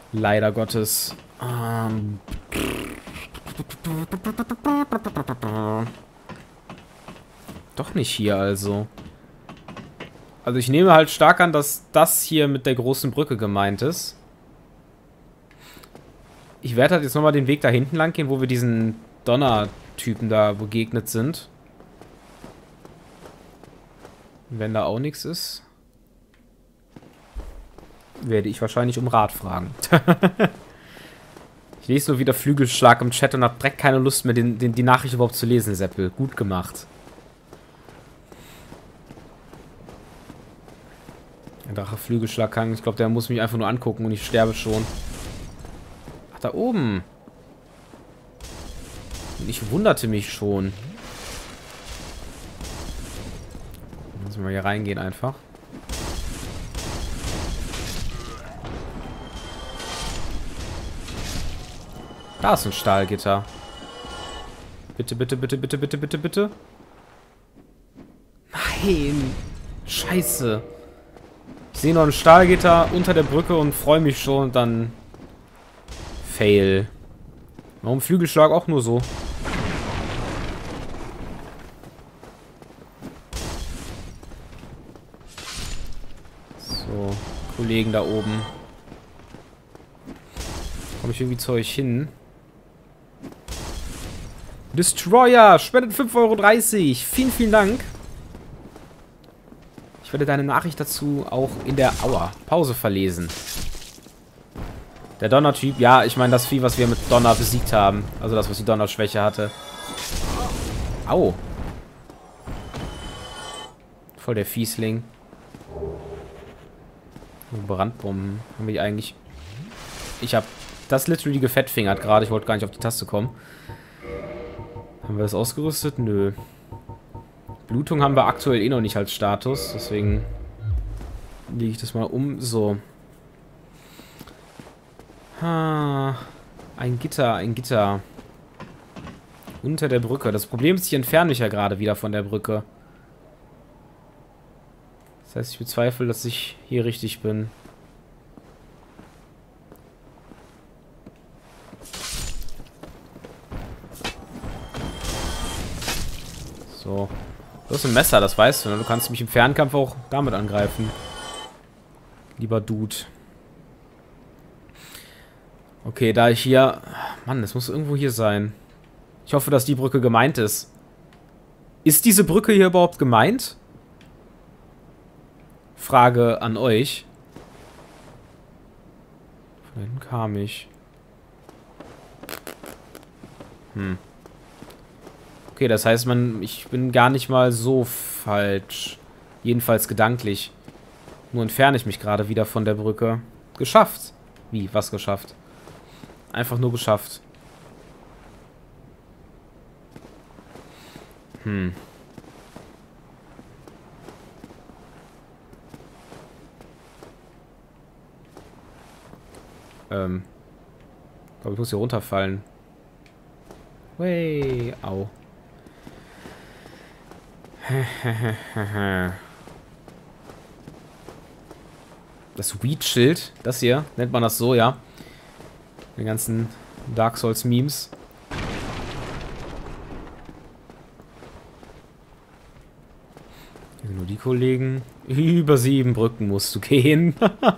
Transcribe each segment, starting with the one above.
Leider Gottes. Doch nicht hier also. Also ich nehme halt stark an, dass das hier mit der großen Brücke gemeint ist. Ich werde halt jetzt nochmal den Weg da hinten lang gehen, wo wir diesen Donner-Typen da begegnet sind. Wenn da auch nichts ist, werde ich wahrscheinlich um Rat fragen. Ich lese nur wieder Flügelschlag im Chat und habe direkt keine Lust mehr, die Nachricht überhaupt zu lesen, Seppel. Gut gemacht. Der Drache Flügelschlag kann. Ich glaube, der muss mich einfach nur angucken und ich sterbe schon. Ach, da oben. Und ich wunderte mich schon. Müssen wir mal hier reingehen einfach. Da ist ein Stahlgitter. Bitte, bitte, bitte, bitte, bitte, bitte, bitte. Nein. Scheiße. Ich sehe noch ein Stahlgitter unter der Brücke und freue mich schon und dann... Fail. Warum Flügelschlag auch nur so? So, Kollegen da oben. Komme ich irgendwie zu euch hin? Destroyer spendet 5,30 €. Vielen, vielen Dank. Ich werde deine Nachricht dazu auch in der Pause verlesen. Der Donner-Typ, ja, ich meine das Vieh, was wir mit Donner besiegt haben. Also das, was die Donnerschwäche hatte. Au. Voll der Fiesling. Brandbomben haben wir eigentlich... Ich habe das literally gefettfingert gerade. Ich wollte gar nicht auf die Taste kommen. Haben wir das ausgerüstet? Nö. Blutung haben wir aktuell eh noch nicht als Status. Deswegen lege ich das mal um. So. Ein Gitter, ein Gitter. Unter der Brücke. Das Problem ist, ich entferne mich ja gerade wieder von der Brücke. Das heißt, ich bezweifle, dass ich hier richtig bin. So. Du hast ein Messer, das weißt du, ne? Du kannst mich im Fernkampf auch damit angreifen. Lieber Dude. Okay, da ich hier... Mann, das muss irgendwo hier sein. Ich hoffe, dass die Brücke gemeint ist. Ist diese Brücke hier überhaupt gemeint? Frage an euch. Von hinten kam ich. Okay, das heißt, ich bin gar nicht mal so falsch. Jedenfalls gedanklich. Nur entferne ich mich gerade wieder von der Brücke. Geschafft. Wie? Was geschafft? Einfach nur geschafft. Ich glaube, ich muss hier runterfallen. Wey, au. Das Weed-Schild, das hier, nennt man das so, ja. Die ganzen Dark Souls Memes. Hier sind nur die Kollegen. Über 7 Brücken musst du gehen.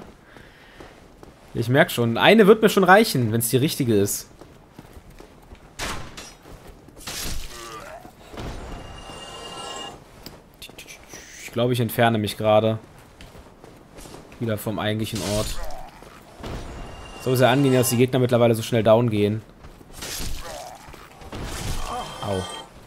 Ich merke schon, eine wird mir schon reichen, wenn es die richtige ist. Ich glaube, ich entferne mich gerade. Wieder vom eigentlichen Ort. So sehr angenehm, dass die Gegner mittlerweile so schnell down gehen. Au.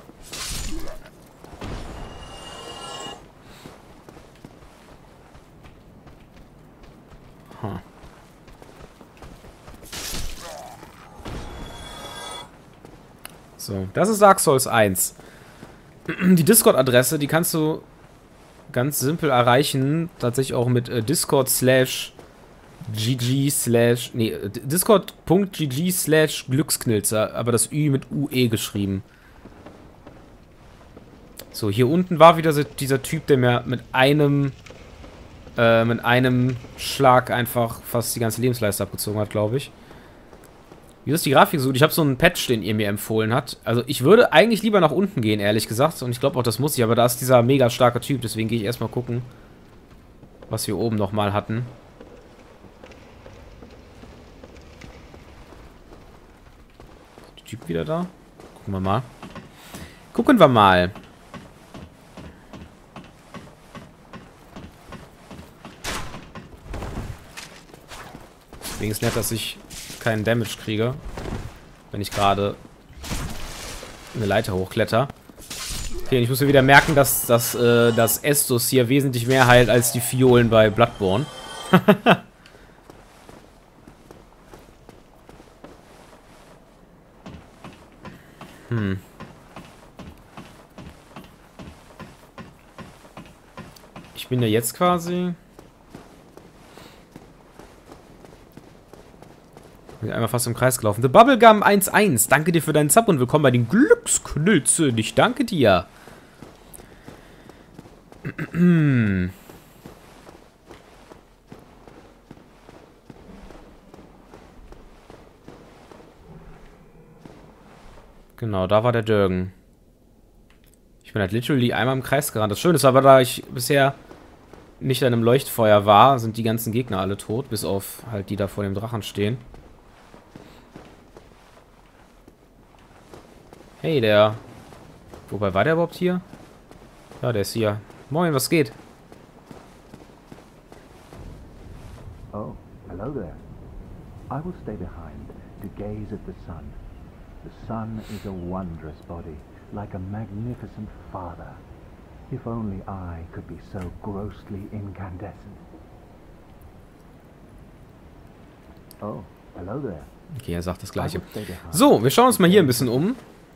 So, das ist Dark Souls 1. Die Discord-Adresse, die kannst du ganz simpel erreichen. Tatsächlich auch mit discord.gg/Glücksknilzer, aber das Ü mit UE geschrieben. So, hier unten war wieder dieser Typ, der mir mit einem mit einem Schlag einfach fast die ganze Lebensleiste abgezogen hat, glaube ich. Wie ist die Grafik so gut? Ich habe so einen Patch, den ihr mir empfohlen habt. Also ich würde eigentlich lieber nach unten gehen, ehrlich gesagt. Und ich glaube auch, das muss ich. Aber da ist dieser mega starke Typ. Deswegen gehe ich erstmal gucken, was wir oben nochmal hatten. Ist der Typ wieder da? Gucken wir mal. Gucken wir mal. Deswegen ist nett, dass ich keinen Damage kriege, wenn ich gerade eine Leiter hochkletter. Okay, und ich muss mir wieder merken, dass das Estus hier wesentlich mehr heilt als die Fiolen bei Bloodborne. Ich bin ja jetzt quasi... Einmal fast im Kreis gelaufen. The Bubblegum 1.1. Danke dir für deinen Sub und willkommen bei den Glücksknülzen. Ich danke dir. Genau, da war der Dürgen. Ich bin halt literally einmal im Kreis gerannt. Das Schöne ist aber, da ich bisher nicht an einem Leuchtfeuer war, sind die ganzen Gegner alle tot. Bis auf halt die da vor dem Drachen stehen. Hey, der... Wobei war der überhaupt hier? Ja, der ist hier. Moin, was geht? Oh, hello there. I will stay behind to gaze at the sun. The sun is a wondrous body, like a magnificent father. If only I could be so grossly incandescent. Oh, hello there. Okay, er sagt das Gleiche. So, wir schauen uns mal hier ein bisschen um.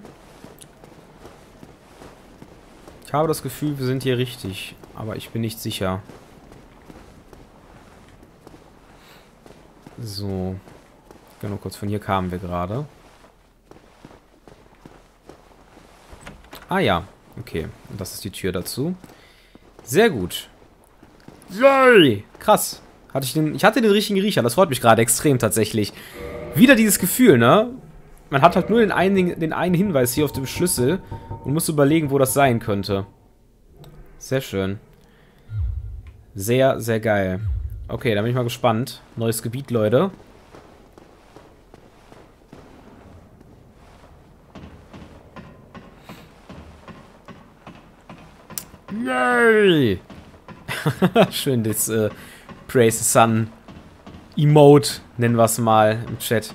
Ich habe das Gefühl, wir sind hier richtig, aber ich bin nicht sicher. So. Genau, kurz von hier kamen wir gerade. Ah ja, okay. Und das ist die Tür dazu. Sehr gut. Yay! Krass. Ich hatte den richtigen Riecher, das freut mich gerade extrem tatsächlich. Wieder dieses Gefühl, ne? Man hat halt nur den einen Hinweis hier auf dem Schlüssel und muss überlegen, wo das sein könnte. Sehr schön. Sehr, sehr geil. Okay, da bin ich mal gespannt. Neues Gebiet, Leute. Yay! Schön, das Praise the Sun Emote, nennen wir es mal im Chat.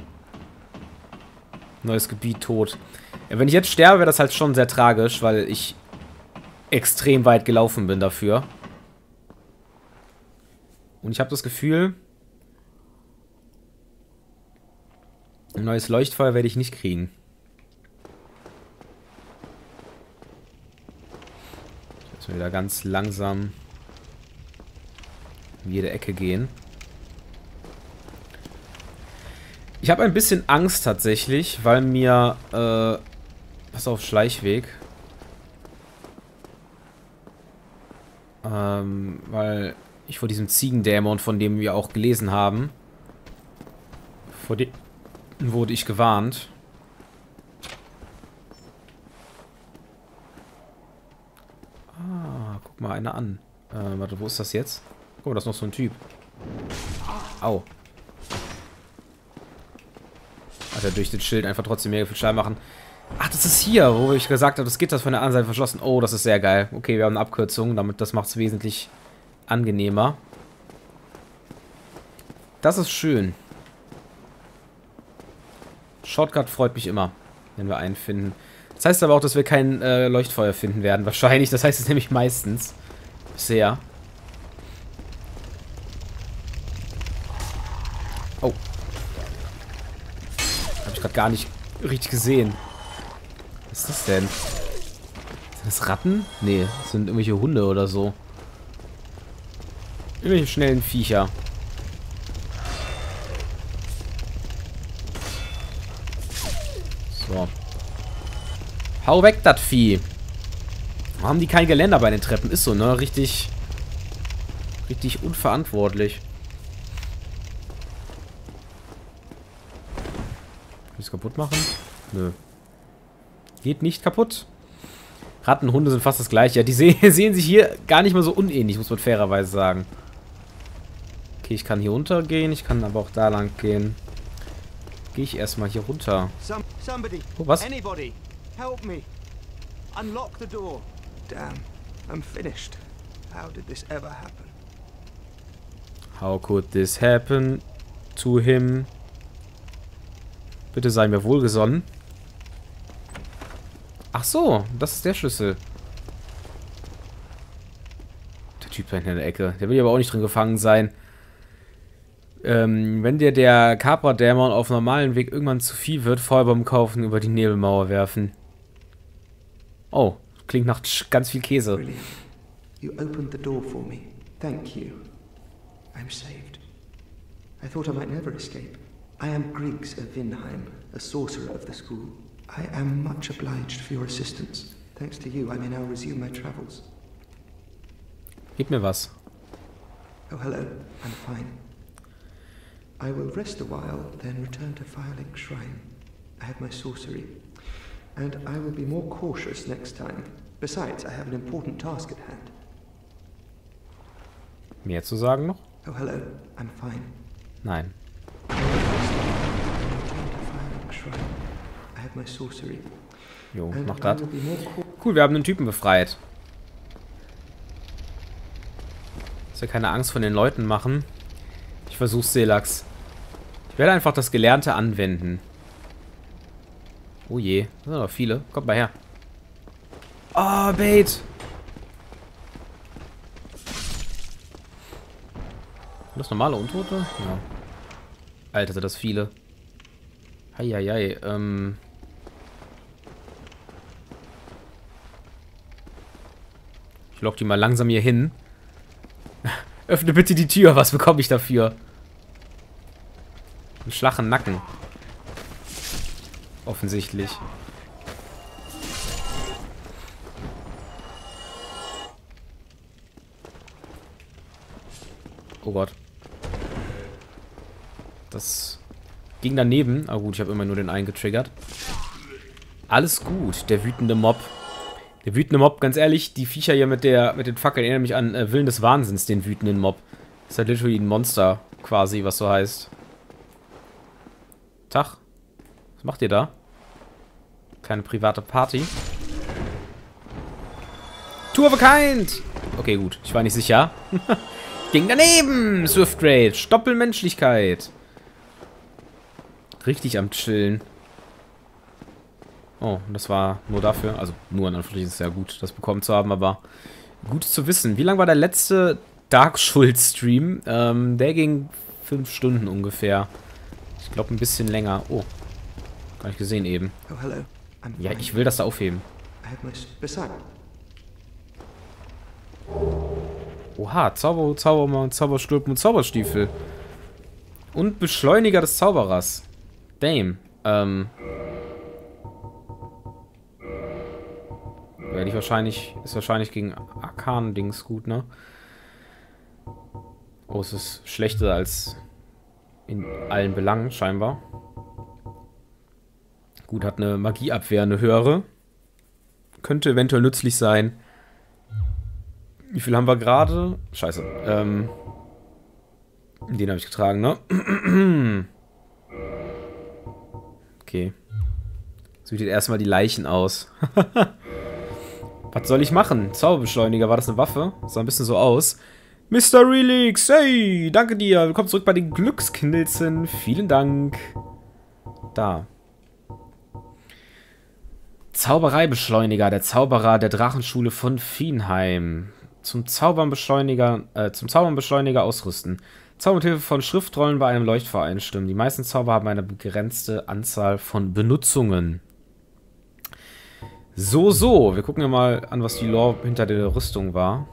Neues Gebiet, tot. Ja, wenn ich jetzt sterbe, wäre das halt schon sehr tragisch, weil ich extrem weit gelaufen bin dafür. Und ich habe das Gefühl, ein neues Leuchtfeuer werde ich nicht kriegen. Jetzt müssen wir wieder ganz langsam in jede Ecke gehen. Ich habe ein bisschen Angst tatsächlich, weil mir, pass auf, Schleichweg. Weil ich vor diesem Ziegendämon, von dem wir auch gelesen haben, vor dem wurde ich gewarnt. Ah, guck mal einer an. Warte, wo ist das jetzt? Guck mal, das ist noch so ein Typ. Au. Hat er durch das Schild einfach trotzdem mega viel Schaden machen. Ach, das ist hier, wo ich gesagt habe, das geht das von der anderen Seite verschlossen. Oh, das ist sehr geil. Okay, wir haben eine Abkürzung, das macht es wesentlich angenehmer. Das ist schön. Shortcut freut mich immer, wenn wir einen finden. Das heißt aber auch, dass wir kein Leuchtfeuer finden werden. Wahrscheinlich, das heißt es nämlich meistens. Bisher. Oh. Habe ich gerade gar nicht richtig gesehen. Was ist das denn? Sind das Ratten? Nee, das sind irgendwelche Hunde oder so. Irgendwelche schnellen Viecher. So. Hau weg, das Vieh. Warum haben die kein Geländer bei den Treppen? Ist so, ne? Richtig Richtig unverantwortlich. Kann ich es kaputt machen? Nö. Geht nicht kaputt. Ratten und Hunde sind fast das gleiche. Ja, die sehen sich hier gar nicht mal so unähnlich, muss man fairerweise sagen. Okay, ich kann hier runtergehen. Ich kann aber auch da lang gehen. Gehe ich erstmal hier runter. Oh, was? Anybody, help me. Unlock the door. Damn, I'm finished. How did this ever happen? How could this happen to him? Bitte sei mir wohlgesonnen. Ach so, das ist der Schlüssel. Der Typ da hinten in der Ecke. Der will aber auch nicht drin gefangen sein. Wenn dir der Capra-Dämon auf normalen Weg irgendwann zu viel wird, Feuerbomben kaufen, über die Nebelmauer werfen. Oh, klingt nach ganz viel Käse. Brilliant. You opened the door for me. Thank you. I'm saved. I thought I might never escape. I am Griggs of Vinheim, a sorcerer of the school. I am much obliged for your assistance. Thanks to you, I may now resume my travels. Gib mir was. Oh, hello. I'm fine. I will rest a while, then return to Firelink Shrine. I have my sorcery. And I will be more cautious next time. Besides, I have an important task at hand. Mehr zu sagen noch? Oh, hello. I'm fine. Nein. I have my sorcery. Jo, mach das. Cool, wir haben einen Typen befreit. Dass wir keine Angst von den Leuten machen. Ich versuch's, Selax. Ich werde einfach das Gelernte anwenden. Oh je, das sind aber viele. Kommt mal her. Oh, Bait. Das normale Untote? Ja. Alter, sind das viele. Heieiei, Ich lock die mal langsam hier hin. Öffne bitte die Tür, was bekomme ich dafür? Einen flachen Nacken. Offensichtlich. Oh Gott. Das ging daneben. Aber gut, ich habe immer nur den einen getriggert. Alles gut, der wütende Mob. Der wütende Mob, ganz ehrlich, die Viecher hier mit den Fackeln erinnern mich an Willen des Wahnsinns, den wütenden Mob. Das ist halt literally ein Monster, quasi, was so heißt. Tag. Was macht ihr da? Kleine private Party. Two of a kind! Okay, gut. Ich war nicht sicher. Ging daneben! Swift Rage. Doppelmenschlichkeit. Richtig am Chillen. Oh, das war nur dafür. Also, nur in Anführungszeichen ist es ja gut, das bekommen zu haben, aber gut zu wissen. Wie lang war der letzte Dark Souls Stream? Der ging 5 Stunden ungefähr. Ich glaube, ein bisschen länger. Oh. Gar nicht gesehen eben. Oh, hello. Ja, ich will das da aufheben. Oha, Zauberstulpen und Zauberstiefel. Und Beschleuniger des Zauberers. Damn. Ja, ist wahrscheinlich gegen Arkan-Dings gut, ne? Oh, es ist schlechter als in allen Belangen, scheinbar. Gut, hat eine Magieabwehr, eine höhere. Könnte eventuell nützlich sein. Wie viel haben wir gerade? Scheiße. Den habe ich getragen, ne? Okay. So sieht erstmal die Leichen aus. Was soll ich machen? Zauberbeschleuniger, war das eine Waffe? Sah ein bisschen so aus. Mr. Relix, hey, danke dir. Willkommen zurück bei den Glücksknilzen. Vielen Dank. Da. Zaubereibeschleuniger, der Zauberer der Drachenschule von Vinheim. Zum Zaubernbeschleuniger ausrüsten. Zauber mit Hilfe von Schriftrollen bei einem Leuchtfeuer einstimmen. Die meisten Zauber haben eine begrenzte Anzahl von Benutzungen. So. Wir gucken ja mal an, was die Lore hinter der Rüstung war.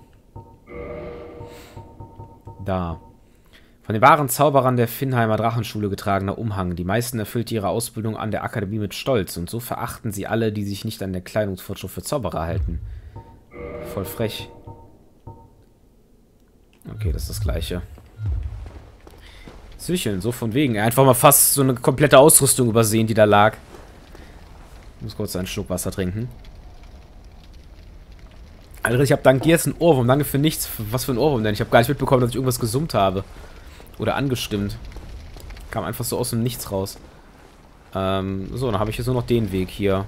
Da. Von den wahren Zauberern der Vinheimer Drachenschule getragener Umhang. Die meisten erfüllt ihre Ausbildung an der Akademie mit Stolz. Und so verachten sie alle, die sich nicht an der Kleidungsvorschrift für Zauberer halten. Voll frech. Okay, das ist das Gleiche. Sichern, so von wegen. Einfach mal fast so eine komplette Ausrüstung übersehen, die da lag. Ich muss kurz einen Schluck Wasser trinken. Alter, ich habe dank dir jetzt einen Ohrwurm. Danke für nichts. Was für ein Ohrwurm denn? Ich habe gar nicht mitbekommen, dass ich irgendwas gesummt habe. Oder angestimmt. Kam einfach so aus dem Nichts raus. So, dann habe ich jetzt nur noch den Weg hier.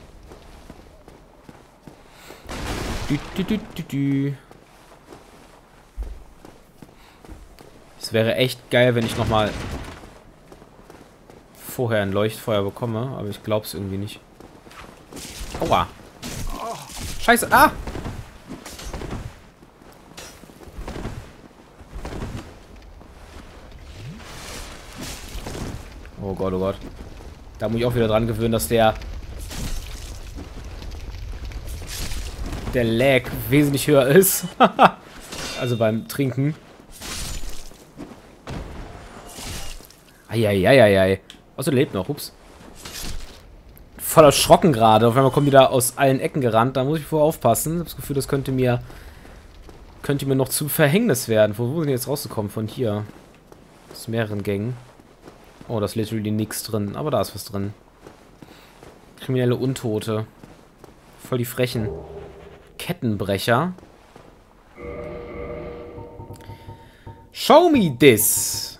Es wäre echt geil, wenn ich nochmal vorher ein Leuchtfeuer bekomme, aber ich glaube es irgendwie nicht. Aua. Scheiße. Ah! Oh Gott, oh Gott. Da muss ich auch wieder dran gewöhnen, dass der Lag wesentlich höher ist. Also beim Trinken. Eieieiei. Also lebt noch, ups. Voll erschrocken gerade. Auf einmal kommen die da aus allen Ecken gerannt. Da muss ich vorher aufpassen. Ich habe das Gefühl, das könnte mir noch zu Verhängnis werden. Wo sind die jetzt rausgekommen? Von hier. Aus mehreren Gängen. Oh, da ist literally nichts drin. Aber da ist was drin. Kriminelle Untote. Voll die Frechen. Kettenbrecher. Show me this.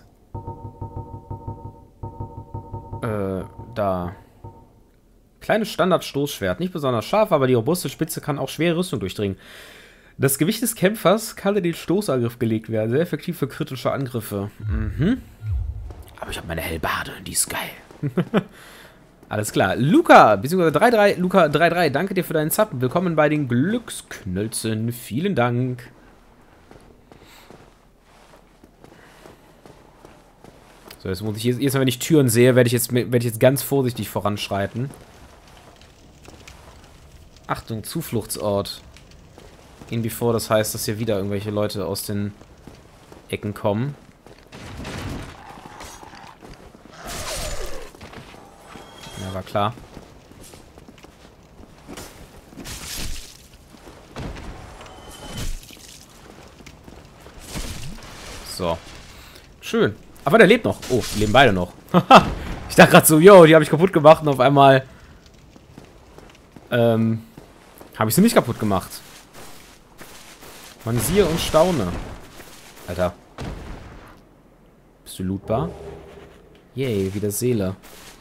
Da. Kleines Standard-Stoßschwert. Nicht besonders scharf, aber die robuste Spitze kann auch schwere Rüstung durchdringen. Das Gewicht des Kämpfers kann in den Stoßangriff gelegt werden. Sehr effektiv für kritische Angriffe. Mhm. Aber ich habe meine Hellebarde, die ist geil. Alles klar. Luca, beziehungsweise 3-3, Luca 3-3, danke dir für deinen Sub. Willkommen bei den Glücksknölzen. Vielen Dank. So, jetzt muss ich jetzt, wenn ich Türen sehe, werde ich jetzt ganz vorsichtig voranschreiten. Achtung, Zufluchtsort. In before, das heißt, dass hier wieder irgendwelche Leute aus den Ecken kommen. Ja, war klar. So. Schön. Aber der lebt noch. Oh, die leben beide noch. Ich dachte gerade so, yo, die habe ich kaputt gemacht und auf einmal habe ich sie nicht kaputt gemacht. Man siehe und staune. Alter. Bist du lootbar? Yay, wieder Seele.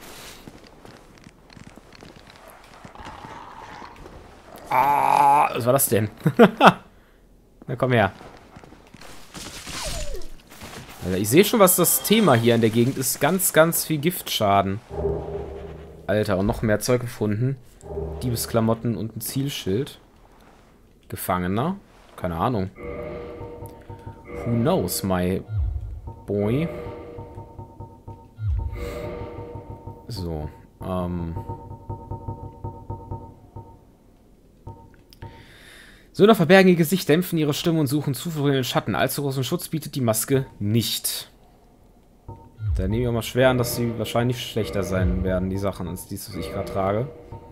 Ah, was war das denn? Na komm her. Alter, ich sehe schon, was das Thema hier in der Gegend ist. Ganz, ganz viel Giftschaden. Alter, und noch mehr Zeug gefunden. Diebesklamotten und ein Zielschild. Gefangener? Keine Ahnung. Who knows, my boy? So, Söhne verbergen ihr Gesicht, dämpfen ihre Stimme und suchen Zuflucht in den Schatten. Allzu großen Schutz bietet die Maske nicht. Da nehme ich auch mal schwer an, dass sie wahrscheinlich schlechter sein werden, die Sachen, als die, was ich gerade trage.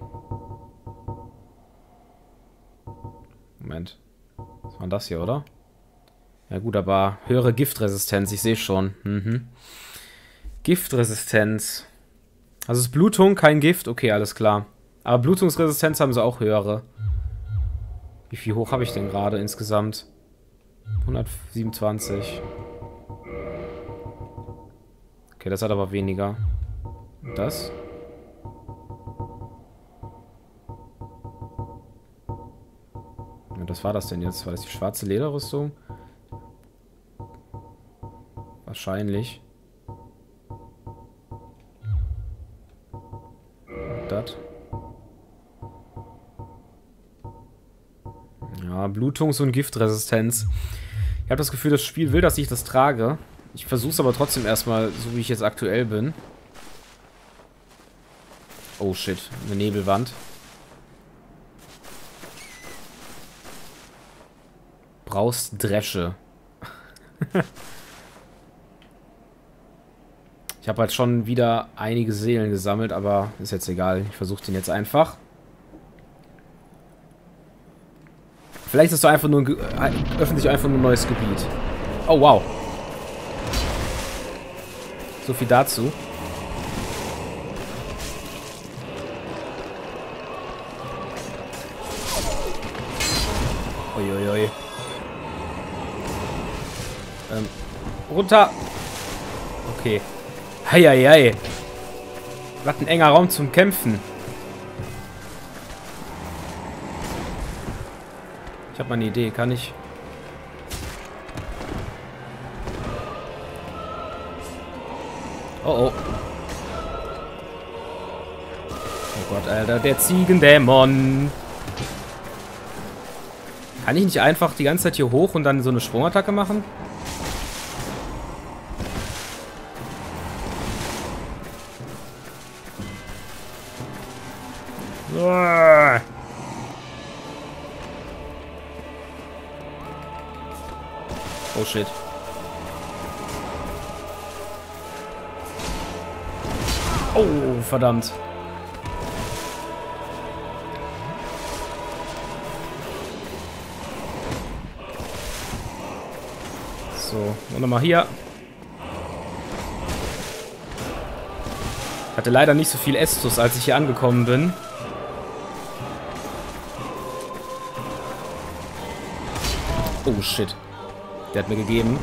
Moment. Was war denn das hier, oder? Ja gut, aber höhere Giftresistenz, ich sehe schon. Mhm. Giftresistenz. Also ist Blutung kein Gift? Okay, alles klar. Aber Blutungsresistenz haben sie auch höhere. Wie viel hoch habe ich denn gerade insgesamt? 127. Okay, das hat aber weniger. Und das? Ja, was war das denn jetzt? War das die schwarze Lederrüstung? Wahrscheinlich. Und das? Ja, Blutungs- und Giftresistenz. Ich habe das Gefühl, das Spiel will, dass ich das trage. Ich versuche es aber trotzdem erstmal, so wie ich jetzt aktuell bin. Oh shit, eine Nebelwand. Brauchst Dresche. Ich habe halt schon wieder einige Seelen gesammelt, aber ist jetzt egal. Ich versuche den jetzt einfach. Vielleicht ist es einfach nur öffentlich einfach nur ein neues Gebiet. Oh, wow. So viel dazu. Uiuiui. Runter. Okay. Heieiei. Was ein enger Raum zum Kämpfen. Ich habe mal eine Idee. Kann ich... Oh, oh. Oh Gott, Alter. Der Ziegendämon. Kann ich nicht einfach die ganze Zeit hier hoch und dann so eine Sprungattacke machen? Oh shit. Oh, verdammt. So, und nochmal hier. Hatte leider nicht so viel Estus, als ich hier angekommen bin. Oh shit. Der hat mir gegeben.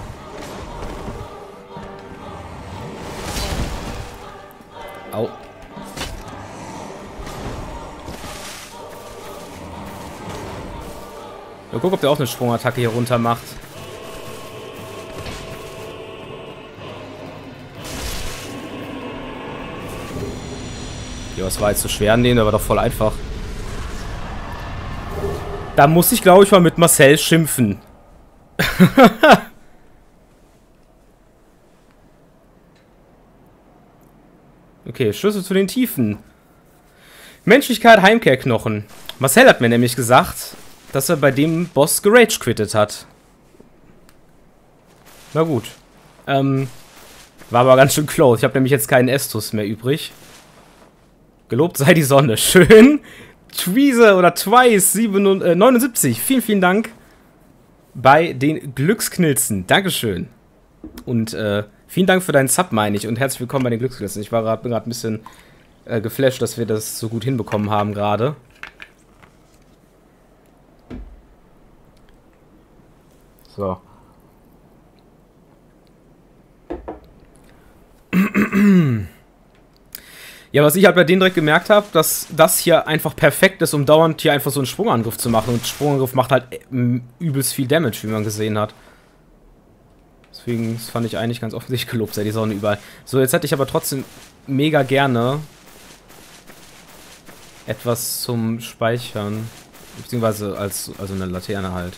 Au. Mal gucken, ob der auch eine Sprungattacke hier runter macht. Ja, was war jetzt so schwer an dem? Der war doch voll einfach. Da muss ich, glaube ich, mal mit Marcel schimpfen. Okay, Schlüssel zu den Tiefen. Menschlichkeit, Heimkehrknochen. Marcel hat mir nämlich gesagt, dass er bei dem Boss gerage-quittet hat. Na gut. War aber ganz schön close. Ich habe nämlich jetzt keinen Estus mehr übrig. Gelobt sei die Sonne. Schön. Tweeze oder Twice 79. Vielen, vielen Dank. Bei den Glücksknilzen. Dankeschön. Und vielen Dank für deinen Sub, meine ich. Und herzlich willkommen bei den Glücksknilzen. Ich bin gerade ein bisschen geflasht, dass wir das so gut hinbekommen haben gerade. So. Ja, was ich halt bei denen direkt gemerkt habe, dass das hier einfach perfekt ist, um dauernd hier einfach so einen Sprungangriff zu machen. Und Sprungangriff macht halt übelst viel Damage, wie man gesehen hat. Deswegen, das fand ich eigentlich ganz offensichtlich gelobt, sei die Sonne überall. So, jetzt hätte ich aber trotzdem mega gerne etwas zum Speichern. Beziehungsweise also eine Laterne halt.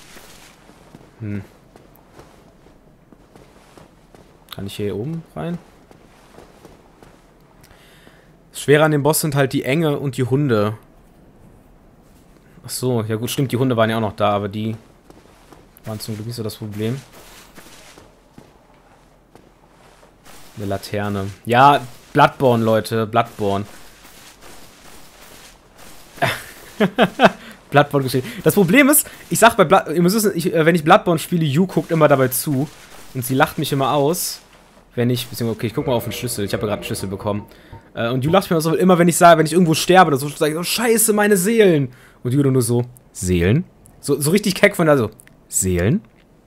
Kann ich hier oben rein? Schwerer an dem Boss sind halt die Enge und die Hunde. Ach so, ja gut, stimmt, die Hunde waren ja auch noch da, aber die waren zum Glück nicht so das Problem. Eine Laterne. Ja, Bloodborne, Leute, Bloodborne. Bloodborne geschehen. Das Problem ist, ich sag bei wenn ich Bloodborne spiele, Yu guckt immer dabei zu. Und sie lacht mich immer aus, wenn ich, okay, ich guck mal auf den Schlüssel. Ich habe ja gerade einen Schlüssel bekommen. Und Yu lacht mich immer, wenn ich irgendwo sterbe oder so, sage ich, oh, scheiße, meine Seelen. Und Yu nur so, Seelen? So richtig keck von da so, Seelen?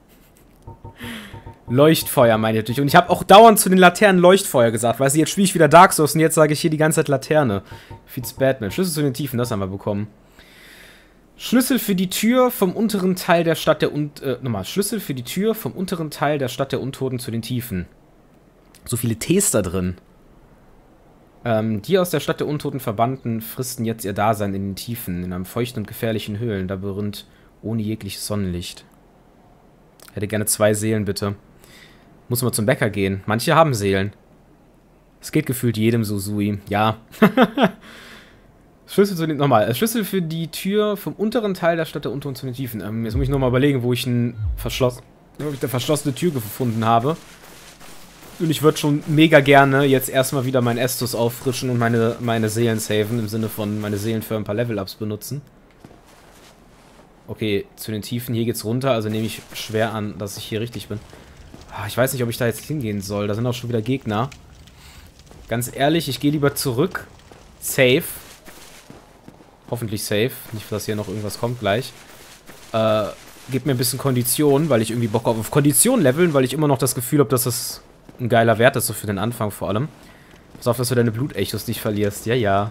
Leuchtfeuer meine ich natürlich. Und ich habe auch dauernd zu den Laternen Leuchtfeuer gesagt. Weißt du, jetzt spiele ich wieder Dark Souls und jetzt sage ich hier die ganze Zeit Laterne. Feeds Batman. Schlüssel zu den Tiefen, das haben wir bekommen. Schlüssel für die Tür vom unteren Teil der Stadt der Schlüssel für die Tür vom unteren Teil der Stadt der Untoten zu den Tiefen. So viele Ts da drin. Die aus der Stadt der Untoten verbannten fristen jetzt ihr Dasein in den Tiefen, in einem feuchten und gefährlichen Höhlen, Labyrinth ohne jegliches Sonnenlicht. Hätte gerne 2 Seelen, bitte. Muss mal zum Bäcker gehen. Manche haben Seelen. Es geht gefühlt jedem so, Sui. Ja. Schlüssel zu den, nochmal. Schlüssel für die Tür vom unteren Teil der Stadt der Untoten zu den Tiefen. Jetzt muss ich nochmal überlegen, wo ich eine verschlossene Tür gefunden habe. Und ich würde schon mega gerne jetzt erstmal wieder meinen Estus auffrischen und meine Seelen saven, im Sinne von meine Seelen für ein paar Level-Ups benutzen. Okay, zu den Tiefen, hier geht's runter, also nehme ich schwer an, dass ich hier richtig bin. Ich weiß nicht, ob ich da jetzt hingehen soll. Da sind auch schon wieder Gegner. Ganz ehrlich, ich gehe lieber zurück. Safe. Hoffentlich safe. Nicht, dass hier noch irgendwas kommt gleich. Gebt mir ein bisschen Kondition, weil ich irgendwie Bock auf Kondition leveln, weil ich immer noch das Gefühl habe, dass das ein geiler Wert ist, so für den Anfang vor allem. Pass auf, dass du deine Blutechos nicht verlierst. Ja, ja.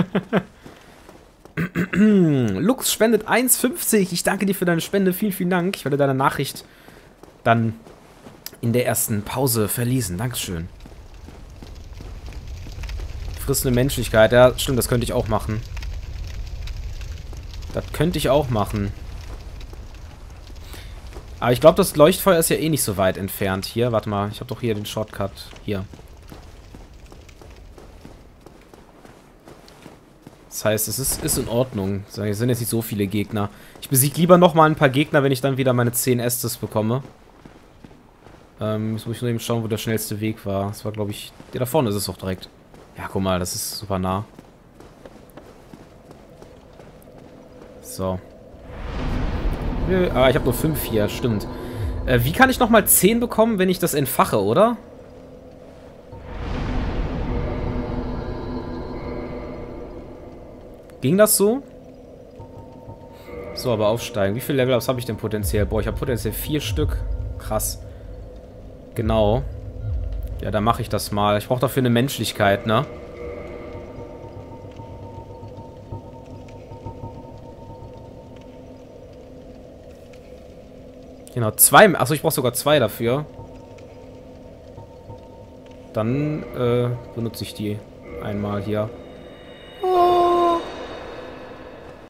Lux spendet 1,50. Ich danke dir für deine Spende. Vielen, vielen Dank. Ich werde deine Nachricht dann in der ersten Pause verlesen. Dankeschön. Frissende Menschlichkeit. Ja, stimmt, das könnte ich auch machen. Das könnte ich auch machen. Aber ich glaube, das Leuchtfeuer ist ja eh nicht so weit entfernt. Hier, warte mal. Ich habe doch hier den Shortcut. Hier. Das heißt, es ist in Ordnung. Es sind jetzt nicht so viele Gegner. Ich besiege lieber nochmal ein paar Gegner, wenn ich dann wieder meine 10 Estes bekomme. Jetzt muss ich nur eben schauen, wo der schnellste Weg war. Das war, glaube ich... Ja, da vorne ist es doch direkt. Ja, guck mal, das ist super nah. So. Ah, ich habe nur 5 hier, stimmt. Wie kann ich nochmal 10 bekommen, wenn ich das entfache, oder? Ging das so? So, aber aufsteigen. Wie viele Level-Ups habe ich denn potenziell? Boah, ich habe potenziell 4 Stück. Krass. Genau. Ja, dann mache ich das mal. Ich brauche dafür eine Menschlichkeit, ne? Genau, 2. Achso, ich brauche sogar 2 dafür. Dann benutze ich die einmal hier.